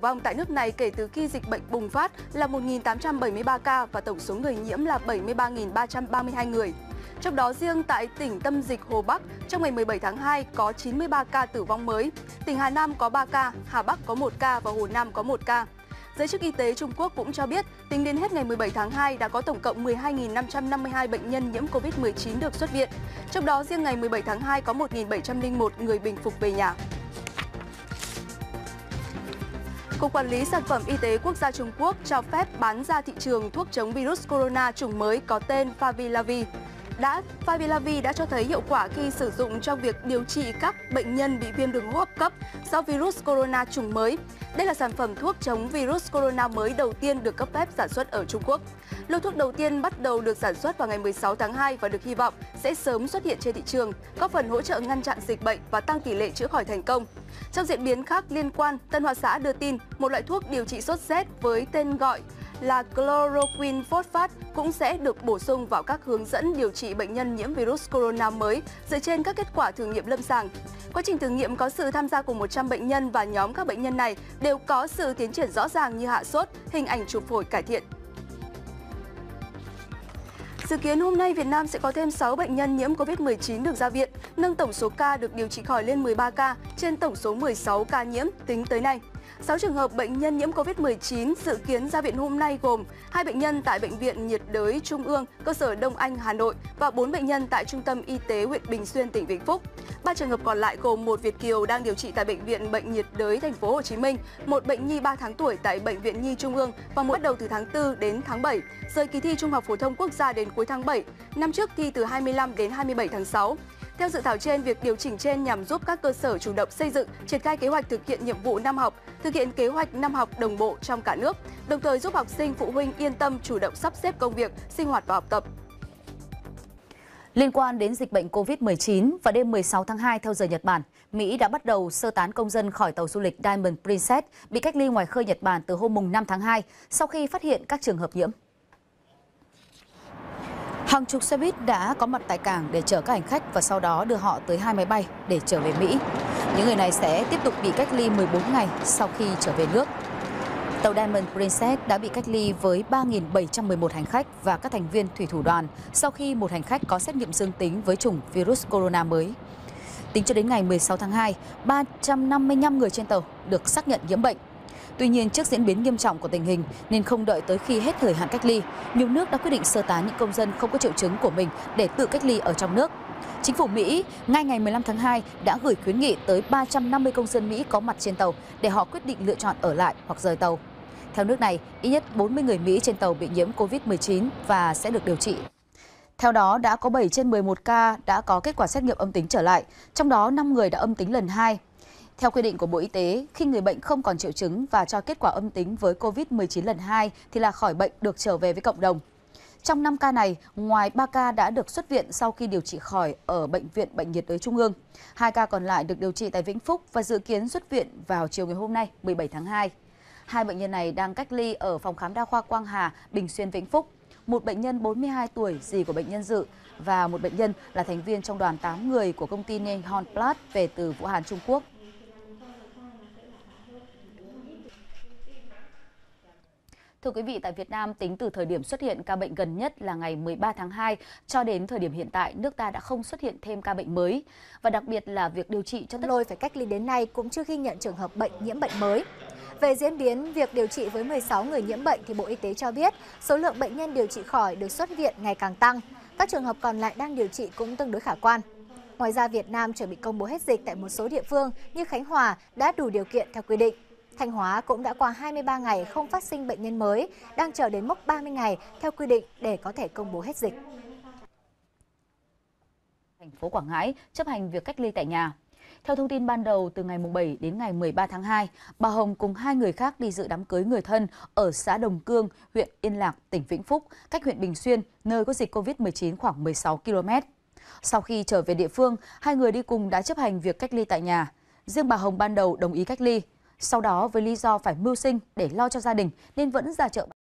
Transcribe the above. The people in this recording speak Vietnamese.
vong tại nước này kể từ khi dịch bệnh bùng phát là 1.873 ca và tổng số người nhiễm là 73.332 người. Trong đó riêng tại tỉnh tâm dịch Hồ Bắc, trong ngày 17 tháng 2 có 93 ca tử vong mới. Tỉnh Hà Nam có 3 ca, Hà Bắc có 1 ca và Hồ Nam có 1 ca. Giới chức y tế Trung Quốc cũng cho biết, tính đến hết ngày 17 tháng 2 đã có tổng cộng 12.552 bệnh nhân nhiễm Covid-19 được xuất viện. Trong đó riêng ngày 17 tháng 2 có 1.701 người bình phục về nhà. Cục Quản lý Sản phẩm Y tế Quốc gia Trung Quốc cho phép bán ra thị trường thuốc chống virus corona chủng mới có tên Favilavir. Favilavir đã cho thấy hiệu quả khi sử dụng trong việc điều trị các bệnh nhân bị viêm đường hô hấp cấp do virus corona chủng mới. Đây là sản phẩm thuốc chống virus corona mới đầu tiên được cấp phép sản xuất ở Trung Quốc. Lô thuốc đầu tiên bắt đầu được sản xuất vào ngày 16 tháng 2 và được hy vọng sẽ sớm xuất hiện trên thị trường, góp phần hỗ trợ ngăn chặn dịch bệnh và tăng tỷ lệ chữa khỏi thành công. Trong diễn biến khác liên quan, Tân Hoa Xã đưa tin một loại thuốc điều trị sốt rét với tên gọi là chloroquine phosphate cũng sẽ được bổ sung vào các hướng dẫn điều trị bệnh nhân nhiễm virus corona mới dựa trên các kết quả thử nghiệm lâm sàng. Quá trình thử nghiệm có sự tham gia của 100 bệnh nhân và nhóm các bệnh nhân này đều có sự tiến triển rõ ràng như hạ sốt, hình ảnh chụp phổi cải thiện. Dự kiến hôm nay Việt Nam sẽ có thêm 6 bệnh nhân nhiễm Covid-19 được ra viện, nâng tổng số ca được điều trị khỏi lên 13 ca trên tổng số 16 ca nhiễm tính tới nay. 6 trường hợp bệnh nhân nhiễm Covid-19 dự kiến ra viện hôm nay gồm 2 bệnh nhân tại Bệnh viện nhiệt đới Trung ương, cơ sở Đông Anh, Hà Nội và 4 bệnh nhân tại Trung tâm Y tế huyện Bình Xuyên, tỉnh Vĩnh Phúc. 3 trường hợp còn lại gồm một Việt kiều đang điều trị tại Bệnh viện Bệnh nhiệt đới Thành phố Hồ Chí Minh, một bệnh nhi 3 tháng tuổi tại Bệnh viện Nhi Trung ương và bắt đầu từ tháng 4 đến tháng 7, rời kỳ thi Trung học phổ thông quốc gia đến cuối tháng 7, năm trước thi từ 25 đến 27 tháng 6. Theo dự thảo trên, việc điều chỉnh trên nhằm giúp các cơ sở chủ động xây dựng, triển khai kế hoạch thực hiện nhiệm vụ năm học, thực hiện kế hoạch năm học đồng bộ trong cả nước, đồng thời giúp học sinh, phụ huynh yên tâm chủ động sắp xếp công việc, sinh hoạt và học tập. Liên quan đến dịch bệnh COVID-19, vào đêm 16 tháng 2 theo giờ Nhật Bản, Mỹ đã bắt đầu sơ tán công dân khỏi tàu du lịch Diamond Princess bị cách ly ngoài khơi Nhật Bản từ hôm 5 tháng 2 sau khi phát hiện các trường hợp nhiễm. Hàng chục xe buýt đã có mặt tại cảng để chở các hành khách và sau đó đưa họ tới 2 máy bay để trở về Mỹ. Những người này sẽ tiếp tục bị cách ly 14 ngày sau khi trở về nước. Tàu Diamond Princess đã bị cách ly với 3.711 hành khách và các thành viên thủy thủ đoàn sau khi một hành khách có xét nghiệm dương tính với chủng virus corona mới. Tính cho đến ngày 16 tháng 2, 355 người trên tàu được xác nhận nhiễm bệnh. Tuy nhiên, trước diễn biến nghiêm trọng của tình hình nên không đợi tới khi hết thời hạn cách ly, nhiều nước đã quyết định sơ tán những công dân không có triệu chứng của mình để tự cách ly ở trong nước. Chính phủ Mỹ ngay ngày 15 tháng 2 đã gửi khuyến nghị tới 350 công dân Mỹ có mặt trên tàu để họ quyết định lựa chọn ở lại hoặc rời tàu. Theo nước này, ít nhất 40 người Mỹ trên tàu bị nhiễm Covid-19 và sẽ được điều trị. Theo đó, đã có 7 trên 11 ca đã có kết quả xét nghiệm âm tính trở lại, trong đó 5 người đã âm tính lần 2. Theo quy định của Bộ Y tế, khi người bệnh không còn triệu chứng và cho kết quả âm tính với Covid-19 lần 2 thì là khỏi bệnh được trở về với cộng đồng. Trong 5 ca này, ngoài 3 ca đã được xuất viện sau khi điều trị khỏi ở Bệnh viện Bệnh nhiệt đới Trung ương, 2 ca còn lại được điều trị tại Vĩnh Phúc và dự kiến xuất viện vào chiều ngày hôm nay, 17 tháng 2. 2 bệnh nhân này đang cách ly ở phòng khám đa khoa Quang Hà, Bình Xuyên, Vĩnh Phúc. Một bệnh nhân 42 tuổi, dì của bệnh nhân Dự, và một bệnh nhân là thành viên trong đoàn 8 người của công ty Nihon Plas về từ Vũ Hán, Trung Quốc. Thưa quý vị, tại Việt Nam, tính từ thời điểm xuất hiện ca bệnh gần nhất là ngày 13 tháng 2 cho đến thời điểm hiện tại, nước ta đã không xuất hiện thêm ca bệnh mới. Và đặc biệt là việc điều trị cho lôi phải cách ly đến nay cũng chưa ghi nhận trường hợp bệnh nhiễm bệnh mới. Về diễn biến việc điều trị với 16 người nhiễm bệnh thì Bộ Y tế cho biết số lượng bệnh nhân điều trị khỏi được xuất viện ngày càng tăng. Các trường hợp còn lại đang điều trị cũng tương đối khả quan. Ngoài ra, Việt Nam chuẩn bị công bố hết dịch tại một số địa phương như Khánh Hòa đã đủ điều kiện theo quy định. Thanh Hóa cũng đã qua 23 ngày không phát sinh bệnh nhân mới, đang chờ đến mốc 30 ngày theo quy định để có thể công bố hết dịch. Thành phố Quảng Ngãi chấp hành việc cách ly tại nhà. Theo thông tin ban đầu, từ ngày 7 đến ngày 13 tháng 2, bà Hồng cùng 2 người khác đi dự đám cưới người thân ở xã Đồng Cương, huyện Yên Lạc, tỉnh Vĩnh Phúc, cách huyện Bình Xuyên, nơi có dịch Covid-19 khoảng 16 km. Sau khi trở về địa phương, 2 người đi cùng đã chấp hành việc cách ly tại nhà. Riêng bà Hồng ban đầu đồng ý cách ly. Sau đó, với lý do phải mưu sinh để lo cho gia đình nên vẫn ra chợ